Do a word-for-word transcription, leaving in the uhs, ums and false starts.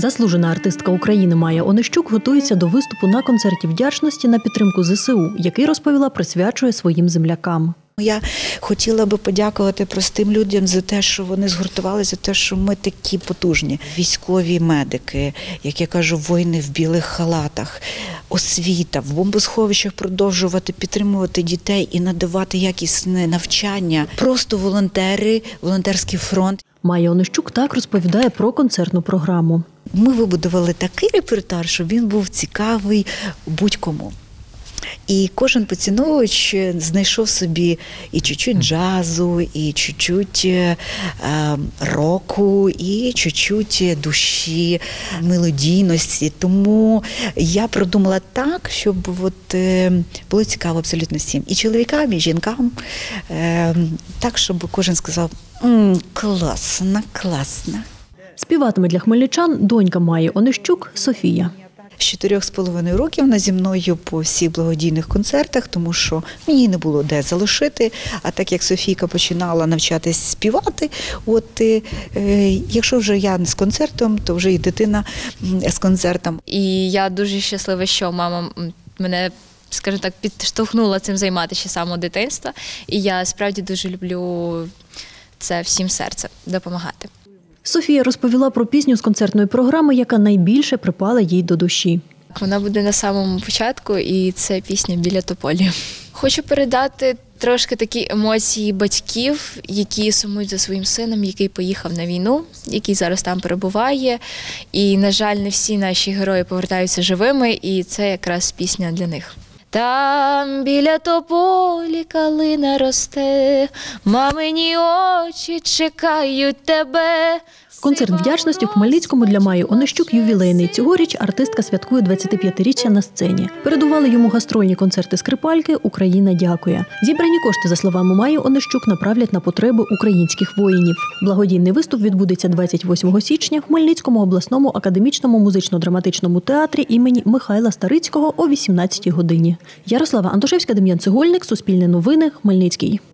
Заслужена артистка України Майя Онищук готується до виступу на концерті вдячності на підтримку зе се у, який, розповіла, присвячує своїм землякам. Я хотіла би подякувати простим людям за те, що вони згуртувалися, за те, що ми такі потужні. Військові медики, як я кажу, воїни в білих халатах, освіта, в бомбосховищах продовжувати підтримувати дітей і надавати якісне навчання. Просто волонтери, волонтерський фронт. Майя Онищук так розповідає про концертну програму. Ми вибудували такий репертуар, щоб він був цікавий будь-кому. І кожен поціновувач знайшов собі і чуть-чуть джазу, і чуть-чуть е, року, і чуть-чуть душі, мелодійності. Тому я продумала так, щоб от, е, було цікаво абсолютно всім. І чоловікам, і жінкам. Е, так, щоб кожен сказав: «М, класно, класно». Співатиме для хмельничан донька Майї Онищук Софія. З чотирьох з половиною років вона зі мною по всіх благодійних концертах, тому що мені не було де залишити. А так як Софійка починала навчатись співати, от е, якщо вже я не з концертом, то вже і дитина з концертом. І я дуже щаслива, що мама мене, скажімо так, підштовхнула цим займатися з самого дитинства. І я справді дуже люблю це всім серцем допомагати. Софія розповіла про пісню з концертної програми, яка найбільше припала їй до душі. Вона буде на самому початку, і це пісня «Біля тополі». Хочу передати трошки такі емоції батьків, які сумують за своїм сином, який поїхав на війну, який зараз там перебуває. І, на жаль, не всі наші герої повертаються живими, і це якраз пісня для них. Там біля тополі калина росте, мамині очі чекають тебе. Концерт вдячності в Хмельницькому для Майї Онищук ювілейний. Цьогоріч артистка святкує двадцятип'ятиріччя на сцені. Передували йому гастрольні концерти скрипальки «Україна дякує». Зібрані кошти, за словами Майї Онищук, направлять на потреби українських воїнів. Благодійний виступ відбудеться двадцять восьмого січня в Хмельницькому обласному академічному музично-драматичному театрі імені Михайла Старицького о вісімнадцятій годині. Ярослава Антошевська, Дем'ян Цегольник, Суспільне новини, Хмельницький.